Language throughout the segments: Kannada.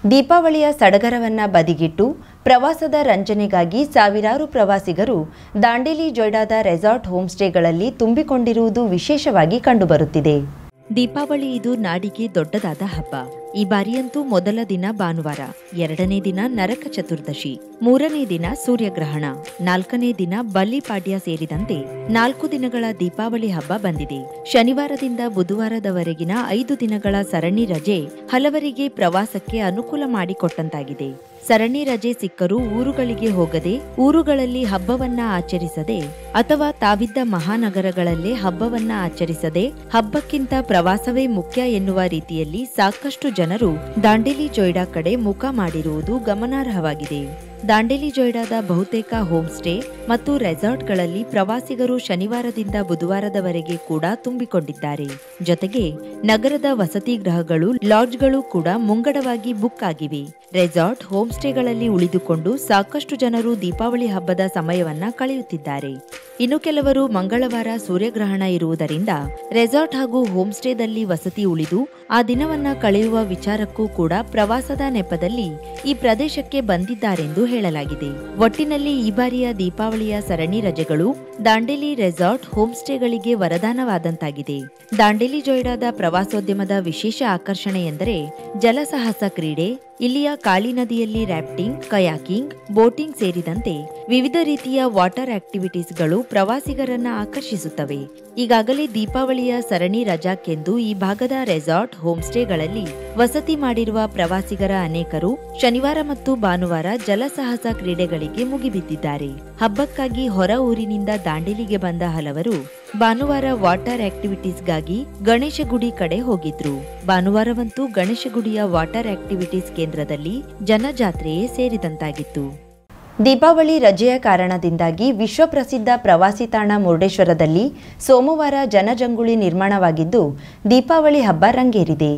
ದೀಪಾವಳಿಯ ಸಡಗರವನ್ನ ಬದಿಗಿಟ್ಟು ಪ್ರವಾಸದ ರಂಜನೆಗಾಗಿ ಸಾವಿರಾರು ಪ್ರವಾಸಿಗರು ದಾಂಡೇಲಿ ಜೊಯ್ಡಾದ ರೆಸಾರ್ಟ್ ಹೋಮ್ ಸ್ಟೇಗಳಲ್ಲಿ ತುಂಬಿಕೊಂಡಿರುವುದು ವಿಶೇಷವಾಗಿ ಕಂಡುಬರುತ್ತಿದೆ. ದೀಪಾವಳಿ ಇದು ನಾಡಿಗೆ ದೊಡ್ಡದಾದ ಹಬ್ಬ. ಈ ಬಾರಿಯಂತೂ ಮೊದಲ ದಿನ ಭಾನುವಾರ, ಎರಡನೇ ದಿನ ನರಕ ಚತುರ್ದಶಿ, ಮೂರನೇ ದಿನ ಸೂರ್ಯಗ್ರಹಣ, ನಾಲ್ಕನೇ ದಿನ ಬಲಿಪಾಡ್ಯ ಸೇರಿದಂತೆ 4 ದಿನಗಳ ದೀಪಾವಳಿ ಹಬ್ಬ ಬಂದಿದೆ. ಶನಿವಾರದಿಂದ ಬುಧವಾರದವರೆಗಿನ 5 ದಿನಗಳ ಸರಣಿ ರಜೆ ಹಲವರಿಗೆ ಪ್ರವಾಸಕ್ಕೆ ಅನುಕೂಲ ಮಾಡಿಕೊಟ್ಟಂತಾಗಿದೆ. ಸರಣಿ ರಜೆ ಸಿಕ್ಕರೂ ಊರುಗಳಿಗೆ ಹೋಗದೆ, ಊರುಗಳಲ್ಲಿ ಹಬ್ಬವನ್ನ ಆಚರಿಸದೆ ಅಥವಾ ತಾವಿದ್ದ ಮಹಾನಗರಗಳಲ್ಲೇ ಹಬ್ಬವನ್ನ ಆಚರಿಸದೆ ಹಬ್ಬಕ್ಕಿಂತ ಪ್ರವಾಸವೇ ಮುಖ್ಯ ಎನ್ನುವ ರೀತಿಯಲ್ಲಿ ಸಾಕಷ್ಟು ಜನರು ದಾಂಡೇಲಿ ಜೊಯ್ಡಾ ಕಡೆ ಮುಖ ಮಾಡಿರುವುದು ಗಮನಾರ್ಹವಾಗಿದೆ. ದಾಂಡೇಲಿ ಜೊಯ್ಡಾದ ಬಹುತೇಕ ಹೋಮ್ ಸ್ಟೇ ಮತ್ತು ರೆಸಾರ್ಟ್ಗಳಲ್ಲಿ ಪ್ರವಾಸಿಗರು ಶನಿವಾರದಿಂದ ಬುಧವಾರದವರೆಗೆ ಕೂಡ ತುಂಬಿಕೊಂಡಿದ್ದಾರೆ. ಜೊತೆಗೆ ನಗರದ ವಸತಿ ಗೃಹಗಳು, ಲಾಡ್ಜ್ಗಳು ಕೂಡ ಮುಂಗಡವಾಗಿ ಬುಕ್ ಆಗಿವೆ. ರೆಸಾರ್ಟ್, ಹೋಮ್ ಸ್ಟೇಗಳಲ್ಲಿ ಉಳಿದುಕೊಂಡು ಸಾಕಷ್ಟು ಜನರು ದೀಪಾವಳಿ ಹಬ್ಬದ ಸಮಯವನ್ನ ಕಳೆಯುತ್ತಿದ್ದಾರೆ. ಇನ್ನು ಕೆಲವರು ಮಂಗಳವಾರ ಸೂರ್ಯಗ್ರಹಣ ಇರುವುದರಿಂದ ರೆಸಾರ್ಟ್ ಹಾಗೂ ಹೋಮ್ ಸ್ಟೇದಲ್ಲಿ ವಸತಿ ಉಳಿದು ಆ ದಿನವನ್ನ ಕಳೆಯುವ ವಿಚಾರಕ್ಕೂ ಕೂಡ ಪ್ರವಾಸದ ನೆಪದಲ್ಲಿ ಈ ಪ್ರದೇಶಕ್ಕೆ ಬಂದಿದ್ದಾರೆಂದು ಹೇಳಲಾಗಿದೆ. ಒಟ್ಟಿನಲ್ಲಿ ಈ ಬಾರಿಯ ದೀಪಾವಳಿಯ ಸರಣಿ ರಜೆಗಳು ದಾಂಡೇಲಿ ರೆಸಾರ್ಟ್, ಹೋಮ್ ಸ್ಟೇಗಳಿಗೆ ವರದಾನವಾದಂತಾಗಿದೆ. ದಾಂಡೇಲಿ ಜೊಯ್ಡಾದ ಪ್ರವಾಸೋದ್ಯಮದ ವಿಶೇಷ ಆಕರ್ಷಣೆ ಎಂದರೆ ಜಲಸಾಹಸ ಕ್ರೀಡೆ. ಇಲ್ಲಿಯ ಕಾಳಿ ನದಿಯಲ್ಲಿ ರಾಫ್ಟಿಂಗ್, ಕಯಾಕಿಂಗ್, ಬೋಟಿಂಗ್ ಸೇರಿದಂತೆ ವಿವಿಧ ರೀತಿಯ ವಾಟರ್ ಆಕ್ಟಿವಿಟೀಸ್ಗಳು ಪ್ರವಾಸಿಗರನ್ನ ಆಕರ್ಷಿಸುತ್ತವೆ. ಈಗಾಗಲೇ ದೀಪಾವಳಿಯ ಸರಣಿ ರಜಾಕ್ಕೆಂದು ಈ ಭಾಗದ ರೆಸಾರ್ಟ್, ಹೋಮ್ ಸ್ಟೇಗಳಲ್ಲಿ ವಸತಿ ಮಾಡಿರುವ ಪ್ರವಾಸಿಗರ ಅನೇಕರು ಶನಿವಾರ ಮತ್ತು ಭಾನುವಾರ ಜಲಸಾಹಸ ಕ್ರೀಡೆಗಳಿಗೆ ಮುಗಿಬಿದ್ದಿದ್ದಾರೆ. ಹಬ್ಬಕ್ಕಾಗಿ ಹೊರ ಊರಿನಿಂದ ದಾಂಡೇಲಿಗೆ ಬಂದ ಹಲವರು ಭಾನುವಾರ ವಾಟರ್ ಆಕ್ಟಿವಿಟೀಸ್ಗಾಗಿ ಗಣೇಶಗುಡಿ ಕಡೆ ಹೋಗಿದ್ರು. ಭಾನುವಾರವಂತೂ ಗಣೇಶಗುಡಿಯ ವಾಟರ್ ಆಕ್ಟಿವಿಟೀಸ್ ಕೇಂದ್ರದಲ್ಲಿ ಜನಜಾತ್ರೆಯೇ ಸೇರಿದಂತಾಗಿತ್ತು. ದೀಪಾವಳಿ ರಜೆಯ ಕಾರಣದಿಂದಾಗಿ ವಿಶ್ವಪ್ರಸಿದ್ಧ ಪ್ರವಾಸಿ ತಾಣ ಮುರುಡೇಶ್ವರದಲ್ಲಿ ಸೋಮವಾರ ಜನಜಂಗುಳಿ ನಿರ್ಮಾಣವಾಗಿದ್ದು ದೀಪಾವಳಿ ಹಬ್ಬ ರಂಗೇರಿದೆ.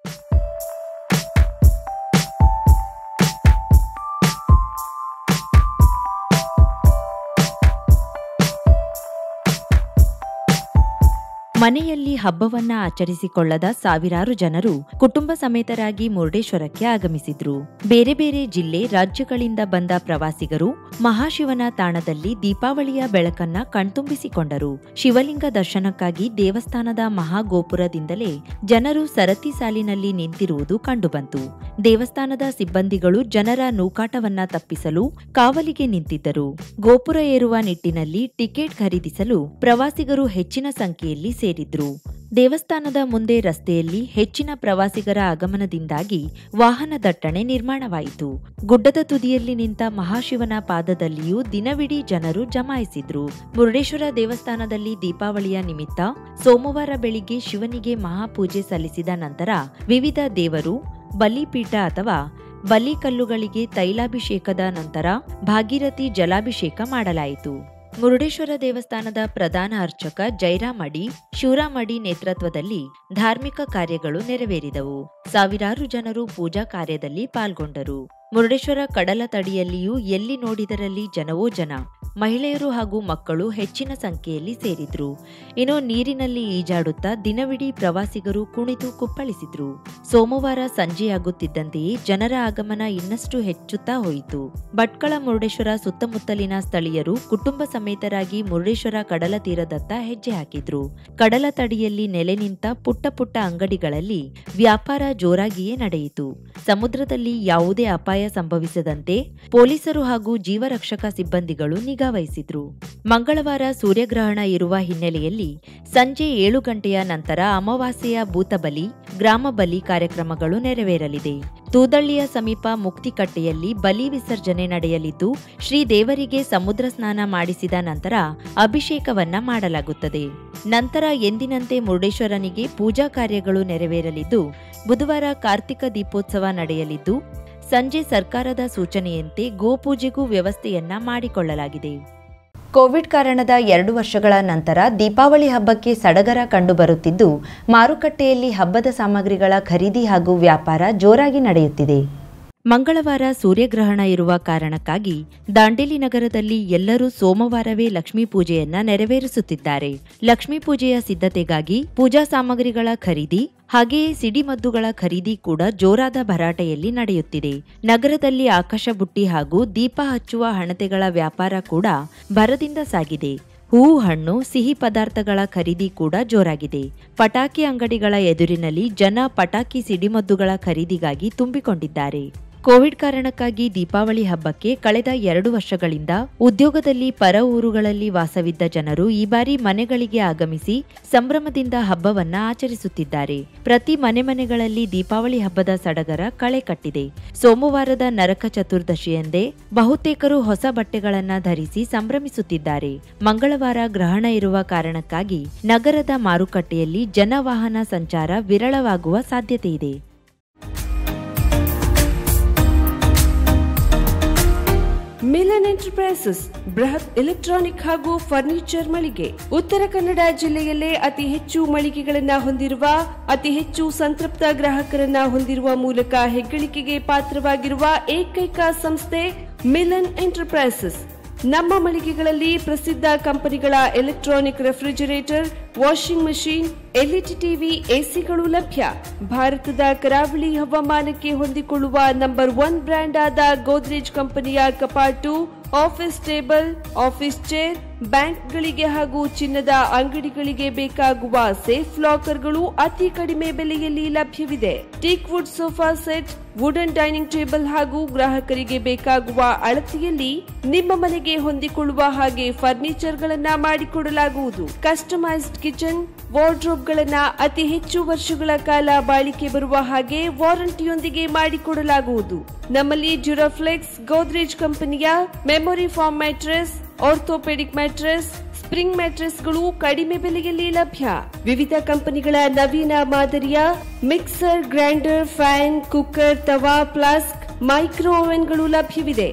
ಮನೆಯಲ್ಲಿ ಹಬ್ಬವನ್ನ ಆಚರಿಸಿಕೊಳ್ಳದ ಸಾವಿರಾರು ಜನರು ಕುಟುಂಬ ಸಮೇತರಾಗಿ ಮುರುಡೇಶ್ವರಕ್ಕೆ ಆಗಮಿಸಿದ್ರು. ಬೇರೆ ಬೇರೆ ಜಿಲ್ಲೆ, ರಾಜ್ಯಗಳಿಂದ ಬಂದ ಪ್ರವಾಸಿಗರು ಮಹಾಶಿವನ ತಾಣದಲ್ಲಿ ದೀಪಾವಳಿಯ ಬೆಳಕನ್ನ ಕಣ್ತುಂಬಿಸಿಕೊಂಡರು. ಶಿವಲಿಂಗ ದರ್ಶನಕ್ಕಾಗಿ ದೇವಸ್ಥಾನದ ಮಹಾಗೋಪುರದಿಂದಲೇ ಜನರು ಸರತಿ ಸಾಲಿನಲ್ಲಿ ನಿಂತಿರುವುದು ಕಂಡುಬಂತು. ದೇವಸ್ಥಾನದ ಸಿಬ್ಬಂದಿಗಳು ಜನರ ನೂಕಾಟವನ್ನ ತಪ್ಪಿಸಲು ಕಾವಲಿಗೆ ನಿಂತಿದ್ದರು. ಗೋಪುರ ಏರುವ ನಿಟ್ಟಿನಲ್ಲಿ ಟಿಕೆಟ್ ಖರೀದಿಸಲು ಪ್ರವಾಸಿಗರು ಹೆಚ್ಚಿನ ಸಂಖ್ಯೆಯಲ್ಲಿ ಸೇರಿದ್ರು. ದೇವಸ್ಥಾನದ ಮುಂದೆ ರಸ್ತೆಯಲ್ಲಿ ಹೆಚ್ಚಿನ ಪ್ರವಾಸಿಗರ ಆಗಮನದಿಂದಾಗಿ ವಾಹನ ದಟ್ಟಣೆ ನಿರ್ಮಾಣವಾಯಿತು. ಗುಡ್ಡದ ತುದಿಯಲ್ಲಿ ನಿಂತ ಮಹಾಶಿವನ ಪಾದದಲ್ಲಿಯೂ ದಿನವಿಡೀ ಜನರು ಜಮಾಯಿಸಿದ್ರು. ಮುರುಡೇಶ್ವರ ದೇವಸ್ಥಾನದಲ್ಲಿ ದೀಪಾವಳಿಯ ನಿಮಿತ್ತ ಸೋಮವಾರ ಬೆಳಿಗ್ಗೆ ಶಿವನಿಗೆ ಮಹಾಪೂಜೆ ಸಲ್ಲಿಸಿದ ನಂತರ ವಿವಿಧ ದೇವರು, ಬಲಿಪೀಠ ಅಥವಾ ಬಲಿಕಲ್ಲುಗಳಿಗೆ ತೈಲಾಭಿಷೇಕದ ನಂತರ ಭಾಗೀರಥಿ ಜಲಾಭಿಷೇಕ ಮಾಡಲಾಯಿತು. ಮುರುಡೇಶ್ವರ ದೇವಸ್ಥಾನದ ಪ್ರಧಾನ ಅರ್ಚಕ ಜೈರಾಮ್ ಅಡಿ, ಶಿವರಾಮ್ ಅಡಿ ನೇತೃತ್ವದಲ್ಲಿ ಧಾರ್ಮಿಕ ಕಾರ್ಯಗಳು ನೆರವೇರಿದವು. ಸಾವಿರಾರು ಜನರು ಪೂಜಾ ಕಾರ್ಯದಲ್ಲಿ ಪಾಲ್ಗೊಂಡರು. ಮುರುಡೇಶ್ವರ ಕಡಲ ತಡಿಯಲ್ಲಿಯೂ ಎಲ್ಲಿ ನೋಡಿದರಲ್ಲಿ ಜನವೋ ಜನ. ಮಹಿಳೆಯರು ಹಾಗೂ ಮಕ್ಕಳು ಹೆಚ್ಚಿನ ಸಂಖ್ಯೆಯಲ್ಲಿ ಸೇರಿದ್ರು. ಇನ್ನು ನೀರಿನಲ್ಲಿ ಈಜಾಡುತ್ತಾ ದಿನವಿಡೀ ಪ್ರವಾಸಿಗರು ಕುಣಿದು ಕುಪ್ಪಳಿಸಿದ್ರು. ಸೋಮವಾರ ಸಂಜೆಯಾಗುತ್ತಿದ್ದಂತೆಯೇ ಜನರ ಆಗಮನ ಇನ್ನಷ್ಟು ಹೆಚ್ಚುತ್ತಾ ಹೋಯಿತು. ಭಟ್ಕಳ, ಮುರುಡೇಶ್ವರ ಸುತ್ತಮುತ್ತಲಿನ ಸ್ಥಳೀಯರು ಕುಟುಂಬ ಸಮೇತರಾಗಿ ಮುರುಡೇಶ್ವರ ಕಡಲ ತೀರದತ್ತ ಹೆಜ್ಜೆ ಹಾಕಿದ್ರು. ಕಡಲ ತಡಿಯಲ್ಲಿ ನೆಲೆ ನಿಂತ ಪುಟ್ಟ ಪುಟ್ಟ ಅಂಗಡಿಗಳಲ್ಲಿ ವ್ಯಾಪಾರ ಜೋರಾಗಿಯೇ ನಡೆಯಿತು. ಸಮುದ್ರದಲ್ಲಿ ಯಾವುದೇ ಅಪಾಯ ಸಂಭವಿಸದಂತೆ ಪೊಲೀಸರು ಹಾಗೂ ಜೀವರಕ್ಷಕ ಸಿಬ್ಬಂದಿಗಳು ನಿಗಾ ವಹಿಸಿದ್ರು. ಮಂಗಳವಾರ ಸೂರ್ಯಗ್ರಹಣ ಇರುವ ಹಿನ್ನೆಲೆಯಲ್ಲಿ ಸಂಜೆ 7 ಗಂಟೆಯ ನಂತರ ಅಮಾವಾಸ್ಯೆಯ ಭೂತಬಲಿ, ಗ್ರಾಮ ಬಲಿ ಕಾರ್ಯಕ್ರಮಗಳು ನೆರವೇರಲಿದೆ. ತೂದಳ್ಳಿಯ ಸಮೀಪ ಮುಕ್ತಿಕಟ್ಟೆಯಲ್ಲಿ ಬಲಿ ವಿಸರ್ಜನೆ ನಡೆಯಲಿದ್ದು, ಶ್ರೀದೇವರಿಗೆ ಸಮುದ್ರ ಸ್ನಾನ ಮಾಡಿಸಿದ ನಂತರ ಅಭಿಷೇಕವನ್ನ ಮಾಡಲಾಗುತ್ತದೆ. ನಂತರ ಎಂದಿನಂತೆ ಮುರುಡೇಶ್ವರನಿಗೆ ಪೂಜಾ ಕಾರ್ಯಗಳು ನೆರವೇರಲಿದ್ದು, ಬುಧವಾರ ಕಾರ್ತಿಕ ದೀಪೋತ್ಸವ ನಡೆಯಲಿದ್ದು, ಸಂಜೆ ಸರ್ಕಾರದ ಸೂಚನೆಯಂತೆ ಗೋಪೂಜೆಗೂ ವ್ಯವಸ್ಥೆಯನ್ನ ಮಾಡಿಕೊಳ್ಳಲಾಗಿದೆ. ಕೋವಿಡ್ ಕಾರಣದ 2 ವರ್ಷಗಳ ನಂತರ ದೀಪಾವಳಿ ಹಬ್ಬಕ್ಕೆ ಸಡಗರ ಕಂಡುಬರುತ್ತಿದ್ದು, ಮಾರುಕಟ್ಟೆಯಲ್ಲಿ ಹಬ್ಬದ ಸಾಮಗ್ರಿಗಳ ಖರೀದಿ ಹಾಗೂ ವ್ಯಾಪಾರ ಜೋರಾಗಿ ನಡೆಯುತ್ತಿದೆ. ಮಂಗಳವಾರ ಸೂರ್ಯಗ್ರಹಣ ಇರುವ ಕಾರಣಕ್ಕಾಗಿ ದಾಂಡೇಲಿ ನಗರದಲ್ಲಿ ಎಲ್ಲರೂ ಸೋಮವಾರವೇ ಲಕ್ಷ್ಮೀ ಪೂಜೆಯನ್ನ ನೆರವೇರಿಸುತ್ತಿದ್ದಾರೆ. ಲಕ್ಷ್ಮೀ ಪೂಜೆಯ ಸಿದ್ಧತೆಗಾಗಿ ಪೂಜಾ ಸಾಮಗ್ರಿಗಳ ಖರೀದಿ ಹಾಗೆಯೇ ಸಿಡಿಮದ್ದುಗಳ ಖರೀದಿ ಕೂಡ ಜೋರಾದ ಭರಾಟೆಯಲ್ಲಿ ನಡೆಯುತ್ತಿದೆ. ನಗರದಲ್ಲಿ ಆಕಾಶ ಬುಟ್ಟಿ ಹಾಗೂ ದೀಪ ಹಚ್ಚುವ ಹಣತೆಗಳ ವ್ಯಾಪಾರ ಕೂಡ ಭರದಿಂದ ಸಾಗಿದೆ. ಹೂವು ಹಣ್ಣು ಸಿಹಿ ಪದಾರ್ಥಗಳ ಖರೀದಿ ಕೂಡ ಜೋರಾಗಿದೆ. ಪಟಾಕಿ ಅಂಗಡಿಗಳ ಎದುರಿನಲ್ಲಿ ಜನ ಪಟಾಕಿ ಸಿಡಿಮದ್ದುಗಳ ಖರೀದಿಗಾಗಿ ತುಂಬಿಕೊಂಡಿದ್ದಾರೆ. ಕೋವಿಡ್ ಕಾರಣಕ್ಕಾಗಿ ದೀಪಾವಳಿ ಹಬ್ಬಕ್ಕೆ ಕಳೆದ 2 ವರ್ಷಗಳಿಂದ ಉದ್ಯೋಗದಲ್ಲಿ ಪರ ಊರುಗಳಲ್ಲಿ ವಾಸವಿದ್ದ ಜನರು ಈ ಬಾರಿ ಮನೆಗಳಿಗೆ ಆಗಮಿಸಿ ಸಂಭ್ರಮದಿಂದ ಹಬ್ಬವನ್ನ ಆಚರಿಸುತ್ತಿದ್ದಾರೆ. ಪ್ರತಿ ಮನೆಗಳಲ್ಲಿ ದೀಪಾವಳಿ ಹಬ್ಬದ ಸಡಗರ ಕಳೆ ಕಟ್ಟಿದೆ. ಸೋಮವಾರದ ನರಕ ಚತುರ್ದಶಿಯಂದೇ ಬಹುತೇಕರು ಹೊಸ ಬಟ್ಟೆಗಳನ್ನ ಧರಿಸಿ ಸಂಭ್ರಮಿಸುತ್ತಿದ್ದಾರೆ. ಮಂಗಳವಾರ ಗ್ರಹಣ ಇರುವ ಕಾರಣಕ್ಕಾಗಿ ನಗರದ ಮಾರುಕಟ್ಟೆಯಲ್ಲಿ ಜನವಾಹನ ಸಂಚಾರ ವಿರಳವಾಗುವ ಸಾಧ್ಯತೆ ಇದೆ. ಮಿಲನ್ ಎಂಟರ್ಪ್ರೈಸಸ್ ಬೃಹತ್ ಎಲೆಕ್ಟ್ರಾನಿಕ್ ಹಾಗೂ ಫರ್ನಿಚರ್ ಮಳಿಗೆ. ಉತ್ತರ ಕನ್ನಡ ಜಿಲ್ಲೆಯಲ್ಲೇ ಅತಿ ಹೆಚ್ಚು ಮಳಿಗೆಗಳನ್ನ ಹೊಂದಿರುವ, ಅತಿ ಹೆಚ್ಚು ಸಂತೃಪ್ತ ಗ್ರಾಹಕರನ್ನ ಹೊಂದಿರುವ ಮೂಲಕ ಹೆಗ್ಗಳಿಕೆಗೆ ಪಾತ್ರವಾಗಿರುವ ಏಕೈಕ ಸಂಸ್ಥೆ ಮಿಲನ್ ಎಂಟರ್ಪ್ರೈಸಸ್. ನಮ್ಮ ಮಳಿಗೆಗಳಲ್ಲಿ ಪ್ರಸಿದ್ಧ ಕಂಪನಿಗಳ electronic refrigerator, washing machine, LED TV, ಎಸಿಗಳು ಲಭ್ಯ. ಭಾರತದ ಕರಾವಳಿ ಹವಾಮಾನಕ್ಕೆ ಹೊಂದಿಕೊಳ್ಳುವ ನಂಬರ್ 1 ಬ್ರ್ಯಾಂಡ್ ಆದ ಗೋದ್ರೇಜ್ ಕಂಪನಿಯ ಕಪಾಟು, ಆಫೀಸ್ ಟೇಬಲ್, ಆಫೀಸ್ ಚೇರ್, ಬ್ಯಾಂಕ್ಗಳಿಗೆ ಹಾಗೂ ಚಿನ್ನದ ಅಂಗಡಿಗಳಿಗೆ ಬೇಕಾಗುವ ಸೇಫ್ ಲಾಕರ್ಗಳು ಅತಿ ಕಡಿಮೆ ಬೆಲೆಯಲ್ಲಿ ಲಭ್ಯವಿದೆ. Teak wood sofa set, wooden dining table ಹಾಗೂ ಗ್ರಾಹಕರಿಗೆ ಬೇಕಾಗುವ ಅಳತೆಯಲ್ಲಿ ನಿಮ್ಮ ಮನೆಗೆ ಹೊಂದಿಕೊಳ್ಳುವ ಹಾಗೆ ಫರ್ನಿಚರ್ ಗಳನ್ನ ಮಾಡಿಕೊಡಲಾಗುವುದು. ಕಸ್ಟಮೈಸ್ಡ್ ಕಿಚನ್, ವಾರ್ಡ್ರೋಬ್ ಗಳನ್ನ ಅತಿ ಹೆಚ್ಚು ವರ್ಷಗಳ ಕಾಲ ಬಾಳಿಕೆ ಬರುವ ಹಾಗೆ ವಾರಂಟಿಯೊಂದಿಗೆ ಮಾಡಿಕೊಡಲಾಗುವುದು. ನಮ್ಮಲ್ಲಿ ಡ್ಯೂರಾಫ್ಲೆಕ್ಸ್, ಗೋದ್ರೇಜ್ ಕಂಪನಿಯ memory foam mattress, orthopedic mattress, spring ಮ್ಯಾಟ್ರೆಸ್ಗಳು ಕಡಿಮೆ ಬೆಲೆಯಲ್ಲಿ ಲಭ್ಯ. ವಿವಿಧ ಕಂಪನಿಗಳ ನವೀನ ಮಾದರಿಯ ಮಿಕ್ಸರ್, ಗ್ರೈಂಡರ್, ಫ್ಯಾನ್, ಕುಕ್ಕರ್, ತವಾ, ಫ್ಲಾಸ್ಕ್, ಮೈಕ್ರೋ ಓವೆನ್ಗಳು ಲಭ್ಯವಿದೆ.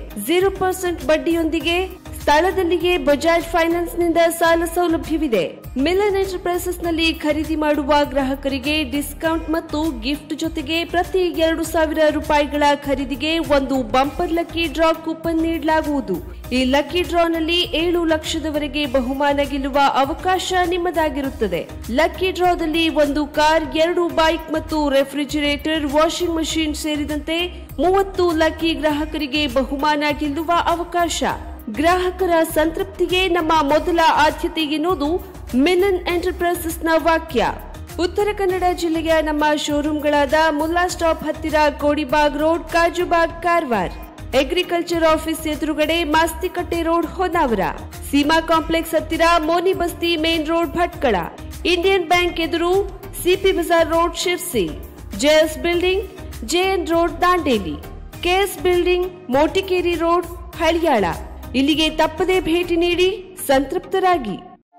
0% ಬಡ್ಡಿಯೊಂದಿಗೆ ಸ್ಥಳದಲ್ಲಿಯೇ ಬಜಾಜ್ ಫೈನಾನ್ಸ್ ನಿಂದ ಸಾಲ ಸೌಲಭ್ಯವಿದೆ. ಮಿಲನ್ ಎಂಟರ್ಪ್ರೈಸಸ್ ನಲ್ಲಿ ಖರೀದಿ ಮಾಡುವ ಗ್ರಾಹಕರಿಗೆ ಡಿಸ್ಕೌಂಟ್ ಮತ್ತು ಗಿಫ್ಟ್ ಜೊತೆಗೆ ಪ್ರತಿ 2,000 ರೂಪಾಯಿಗಳ ಖರೀದಿಗೆ ಒಂದು ಬಂಪರ್ ಲಕ್ಕಿ ಡ್ರಾ ಕೂಪನ್ ನೀಡಲಾಗುವುದು. ಈ ಲಕ್ಕಿ ಡ್ರಾ ನಲ್ಲಿ 7 ಲಕ್ಷದವರೆಗೆ ಬಹುಮಾನ ಗೆಲ್ಲುವ ಅವಕಾಶ ನಿಮ್ಮದಾಗಿರುತ್ತದೆ. ಲಕ್ಕಿ ಡ್ರಾದಲ್ಲಿ 1 ಕಾರ್, 2 ಬೈಕ್ ಮತ್ತು ರೆಫ್ರಿಜರೇಟರ್, ವಾಷಿಂಗ್ ಮಷೀನ್ ಸೇರಿದಂತೆ 30 ಲಕ್ಕಿ ಗ್ರಾಹಕರಿಗೆ ಬಹುಮಾನ ಗೆಲ್ಲುವ ಅವಕಾಶ. ಗ್ರಾಹಕರ ಸಂತೃಪ್ತಿಗೆ ನಮ್ಮ ಮೊದಲ ಆದ್ಯತೆ ಎನ್ನುವುದು ಮಿಲನ್ ಎಂಟರ್ಪ್ರೈಸಸ್ ನ ವಾಕ್ಯ. ಉತ್ತರ ಕನ್ನಡ ಜಿಲ್ಲೆಯ ನಮ್ಮ ಶೋರೂಮ್ಗಳಾದ ಮುಲ್ಲಾ ಸ್ಟಾಪ್ ಹತ್ತಿರ Kodibag road, Kajubag, Karwar, agriculture office ಎದುರುಗಡೆ ಮಾಸ್ತಿಕಟ್ಟೆ ರೋಡ್, ಹೊನ್ನಾವರ, ಸೀಮಾ ಕಾಂಪ್ಲೆಕ್ಸ್ ಹತ್ತಿರ Moni Basti main road, Bhatkal, Indian bank ಎದುರು CP bazaar road, Sirsi, JS building, JN road, Dandeli, KS building, Moticeri road, Haliyal. ಇಲ್ಲಿಗೆ ತಪ್ಪದೇ ಭೇಟಿ ನೀಡಿ ಸಂತೃಪ್ತರಾಗಿ.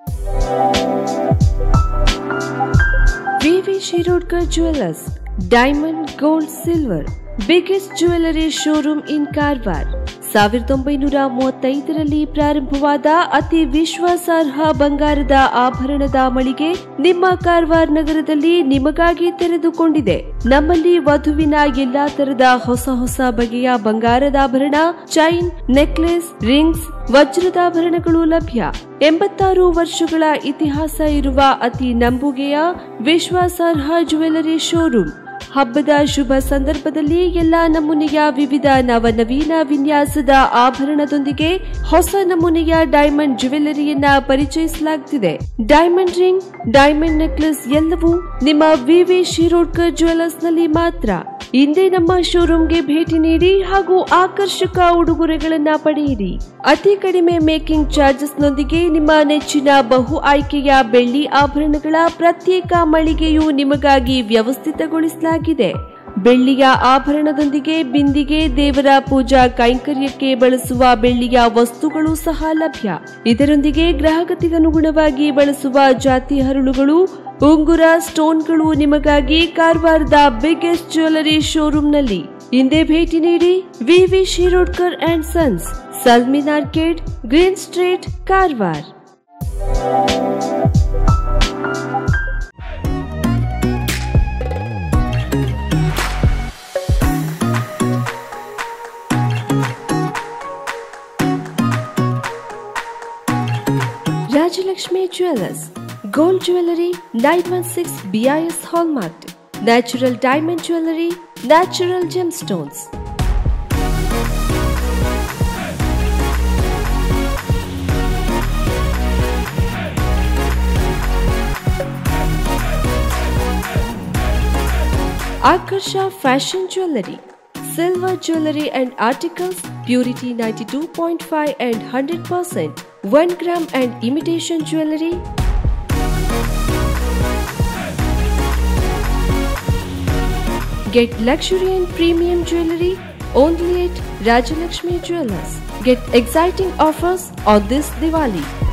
VV Shirodkar jewellers, diamond, gold, silver, biggest jewellery showroom in Karwar. 1935ರಲ್ಲಿ ಪ್ರಾರಂಭವಾದ ಅತಿ ವಿಶ್ವಾಸಾರ್ಹ ಬಂಗಾರದ ಆಭರಣದ ಮಳಿಗೆ ನಿಮ್ಮ ಕಾರವಾರ ನಗರದಲ್ಲಿ ನಿಮಗಾಗಿ ತೆರೆದುಕೊಂಡಿದೆ. ನಮ್ಮಲ್ಲಿ ವಧುವಿನ ಎಲ್ಲಾ ತರದ ಹೊಸ ಬಗೆಯ ಬಂಗಾರದಾಭರಣ, ಚೈನ್, ನೆಕ್ಲೆಸ್, ರಿಂಗ್ಸ್, ವಜ್ರದಾಭರಣಗಳು ಲಭ್ಯ. 86 ವರ್ಷಗಳ ಇತಿಹಾಸ ಇರುವ ಅತಿ ನಂಬುಗೆಯ ವಿಶ್ವಾಸಾರ್ಹ ಜ್ಯುವೆಲರಿ ಶೋರೂಮ್. ಹಬ್ಬದ ಶುಭ ಸಂದರ್ಭದಲ್ಲಿ ಎಲ್ಲಾ ನಮೂನೆಯ ವಿವಿಧ ನವನವೀನ ವಿನ್ಯಾಸದ ಆಭರಣದೊಂದಿಗೆ ಹೊಸ ನಮೂನೆಯ ಡೈಮಂಡ್ ಜ್ಯುವೆಲರಿಯನ್ನ ಪರಿಚಯಿಸಲಾಗುತ್ತಿದೆ. ಡೈಮಂಡ್ ರಿಂಗ್, ಡೈಮಂಡ್ ನೆಕ್ಲೆಸ್ ಎಲ್ಲವೂ ನಿಮ್ಮ ವಿವಿ ಶಿರೋಡ್ಕರ್ ಜ್ಯುವೆಲರ್ಸ್ ನಲ್ಲಿ ಮಾತ್ರ. ಇಂದೇ ನಮ್ಮ ಶೋರೂಮ್ಗೆ ಭೇಟಿ ನೀಡಿ ಹಾಗೂ ಆಕರ್ಷಕ ಉಡುಗೊರೆಗಳನ್ನ ಪಡೆಯಿರಿ. ಅತಿ ಕಡಿಮೆ ಮೇಕಿಂಗ್ ಚಾರ್ಜಸ್ ನೊಂದಿಗೆ ನಿಮ್ಮ ನೆಚ್ಚಿನ ಬಹು ಆಯ್ಕೆಯ ಬೆಳ್ಳಿ ಆಭರಣಗಳ ಪ್ರತ್ಯೇಕ ಮಳಿಗೆಯು ನಿಮಗಾಗಿ ವ್ಯವಸ್ಥಿತಗೊಳಿಸಲಾಗಿದೆ. ಬೆಳ್ಳಿಯ ಆಭರಣದೊಂದಿಗೆ ಬಿಂದಿಗೆ, ದೇವರ ಪೂಜಾ ಕೈಂಕರ್ಯಕ್ಕೆ ಬಳಸುವ ಬೆಳ್ಳಿಯ ವಸ್ತುಗಳು ಸಹ ಲಭ್ಯ. ಇದರೊಂದಿಗೆ ಗ್ರಾಹಕತೆಗನುಗುಣವಾಗಿ ಬಳಸುವ ಜಾತಿ ಹರಳುಗಳು, ಉಂಗುರ, ಸ್ಟೋನ್ಗಳು ನಿಮಗಾಗಿ ಕಾರವಾರದ ಬಿಗ್ಗೆಸ್ಟ್ ಜ್ಯುವೆಲರಿ ಶೋರೂಮ್ನಲ್ಲಿ. ಇಂದೇ ಭೇಟಿ ನೀಡಿ. VV Shirodkar and sons, Salmin arcade, green street, Karwar. Rajalakshmi Jewelers. Gold jewelry 916 BIS hallmarked. Natural diamond jewelry, natural gemstones. Akarsha Fashion Jewelry. Silver jewelry and articles, purity 92.5 and 100%. 1 gram and imitation jewelry. Get luxury and premium jewelry only at Rajalakshmi Jewelers. Get exciting offers on this Diwali.